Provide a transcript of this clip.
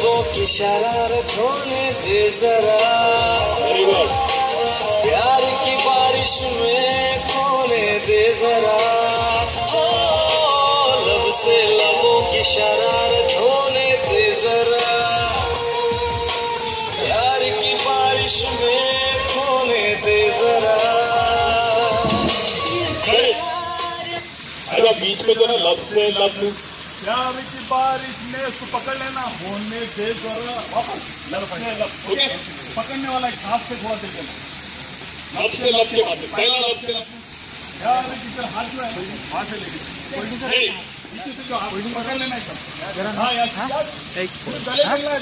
लबों की शरारत होने दे जरा, प्यार की बारिश में खोने दे जरा, हो लब से लबों की शरारत होने दे जरा, प्यार की बारिश में खोने दे जरा। अरे बीच में तो ना लब से लब प्यार की बारिश में उसको पकड़ लेना, होने दे जरा, वापस लब से लब, पकड़ने वाला एक हाथ से थोड़ा दे देना, लब से लब के बाद पहला लब से लब प्यार की तरह हाथ में वहां से लेके नीचे से जो हाथ पकड़ लेना एकदम, हाँ यार गले